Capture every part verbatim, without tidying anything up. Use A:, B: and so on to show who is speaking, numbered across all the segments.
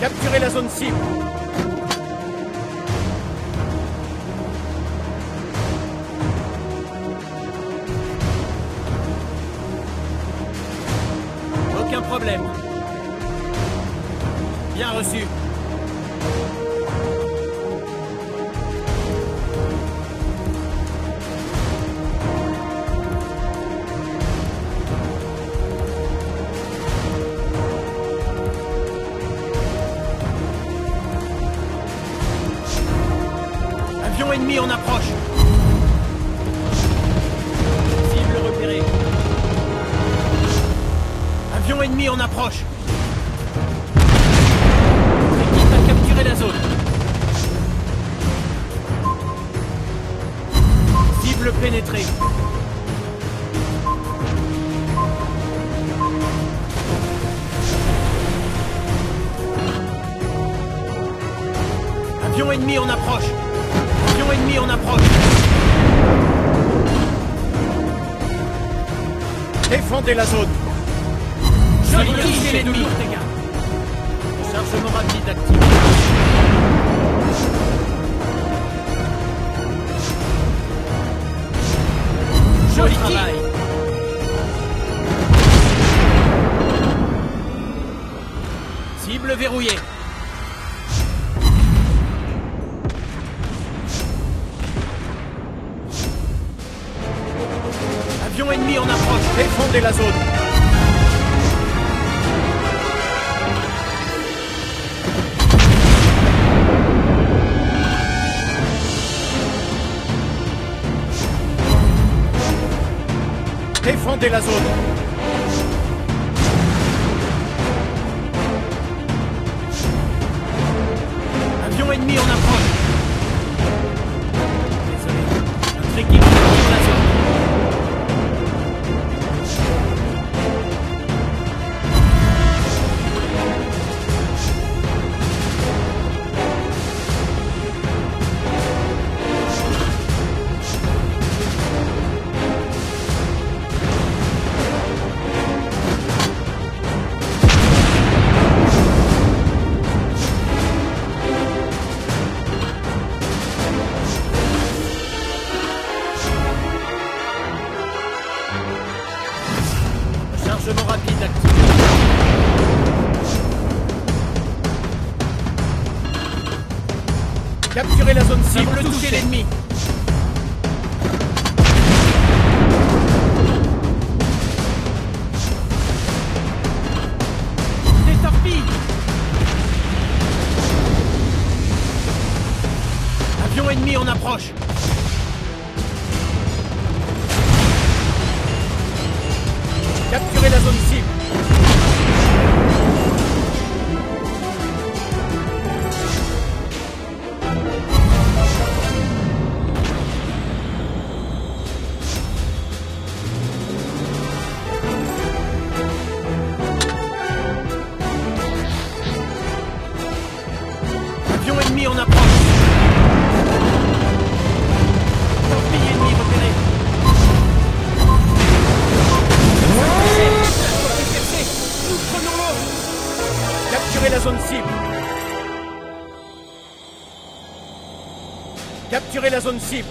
A: Capturez la zone cible. Aucun problème. Bien reçu. Avion ennemi en approche. Cible repérée. Avion ennemi en approche. L'équipe a capturé la zone. Cible pénétrée. Avion ennemi en approche. Avion ennemi en approche. Défendez la zone. Joli tir l'ennemi. Chargement rapide actif. Joli travail. Cible verrouillée. Avion ennemi en approche. Défendez la zone. Défendez la zone. Avion ennemi en approche. Désolé. Notre équipe capture la zone. Chargement rapide activé. Capturez la zone cible, touchez l'ennemi. Des torpilles. Avion ennemi en approche. Capturez la zone cible. Avion ennemi en approche. Torpille ennemi repérée. Capturez la zone cible. Capturez la zone cible.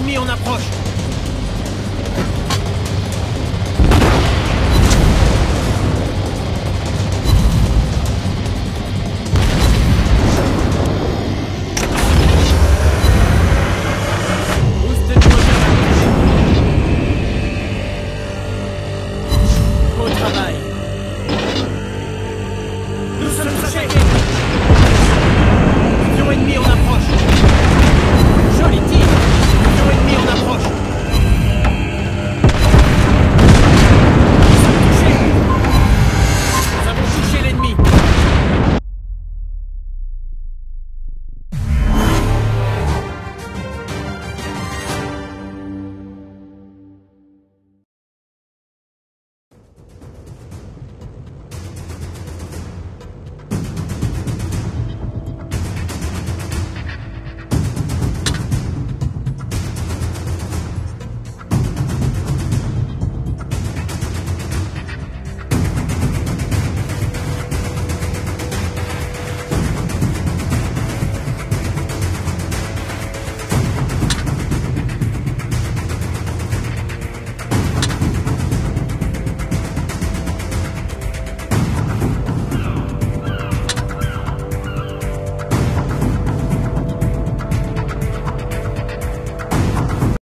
A: ennemi en approche.